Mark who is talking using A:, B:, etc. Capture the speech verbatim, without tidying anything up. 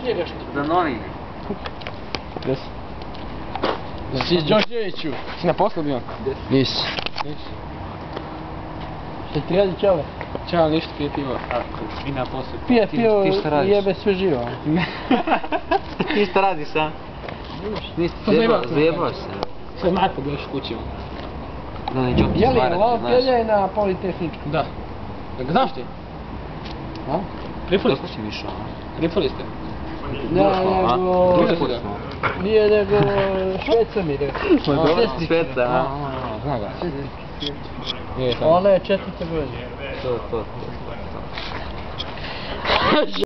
A: snijega što?
B: Za novine.
C: Gdje si?
A: Si s Đorđeviću.
C: Si na poslu bio?
A: Nisi.
C: Nisi.
A: Šta ti radi čale?
C: Čao, ništa, pije pivo. Ako, i na poslu.
A: Pije
B: Ti-
A: pivo
B: ti šta
A: i
B: radiš?
A: jebe sve živo.
B: Ti šta radiš, a? Nisi
C: Pa
B: zajebao,
C: zajebao.
B: zajebao se.
C: Sve Marko budeš kući.
B: Da ne džoki
A: Je li
B: stvarati,
A: lov
B: znaš.
A: pelje na Politehničku?
C: Da. Da ga znaš ti?
A: A?
C: Prifuli ste?
B: Kako si išao?
C: Prifuli ste?
A: Ne, nego...
B: Drugi
C: Drugi
B: put
C: put
B: smo.
A: Nije nego Šveca mi rekao.
B: Dobro,
A: Sestrica.
B: Šveca, a?
C: Zna ga.
A: Sestrica.
C: Je, tamo.
A: Ona je četvrta godina.
B: To, to, to.